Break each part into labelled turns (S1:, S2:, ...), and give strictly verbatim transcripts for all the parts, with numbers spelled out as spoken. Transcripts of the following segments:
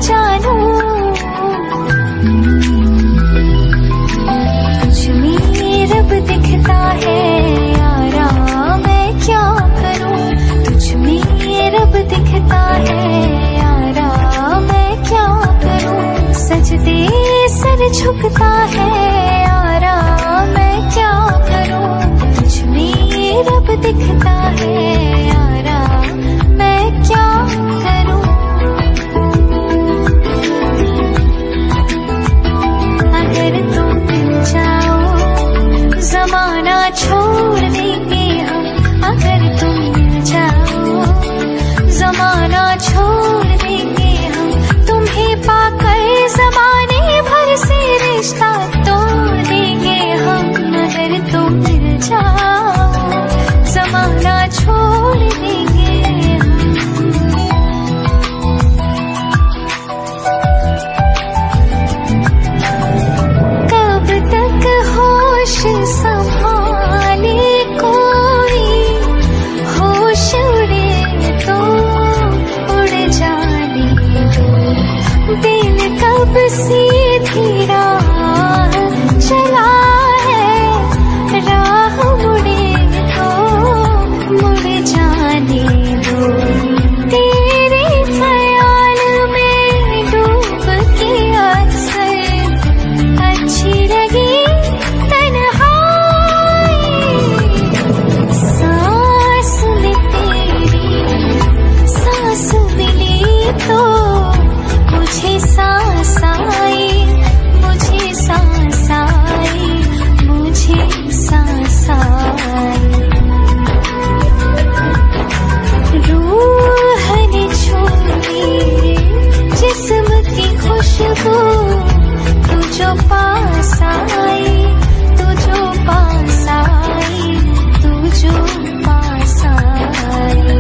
S1: जानू, तुझ में रब दिखता है यारा, मैं क्या करूं। तुझ में रब दिखता है यारा, मैं क्या करूं। सजदे सर झुकता है यारा, मैं क्या करूं। तुझ में रब दिखता है यारा, मैं क्या करूं। अगर तुम मिल जाओ जमाना छोड़ देंगे हम। अगर तुम मिल जाओ जमाना छोड़ देंगे हम। तुम्हें पाकर जमाने भर से रिश्ता तोड़ देंगे हम। अगर तुम मिल जाओ जमाना छोड़ देंगे हम। कब तक होश संभाले कोई, होश उड़े तो उड़ जाने दो। दिल कब सीधी राह चला है, राह मुड़े तो मुड़ जाने दो। तेरे ख्याल में डूब के अक्सर अच्छी लगी तन्हाई। सांस में तेरी सांस मिली तो मुझे सांस आई, मुझे सांस आई, मुझे सांस आई। रूह ने छोड़ी जिस्म की खुशबू, तू जो पास आई, तू जो पास आई, तू जो पास आई।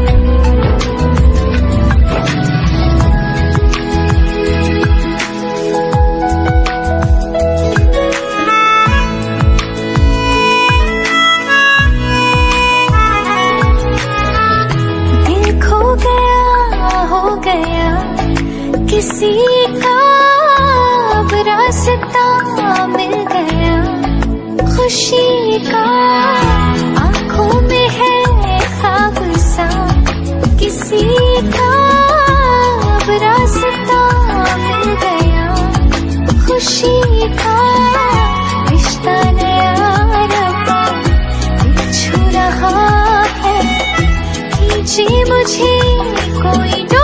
S1: दिल खो गया हो गया किसी का, अब रास्ता मिल गया खुशी का। आंखों में है ख्वाब सा किसी का, अब रास्ता मिल गया खुशी का। रिश्ता नया रबा छू रहा है, खींचे मुझे कोई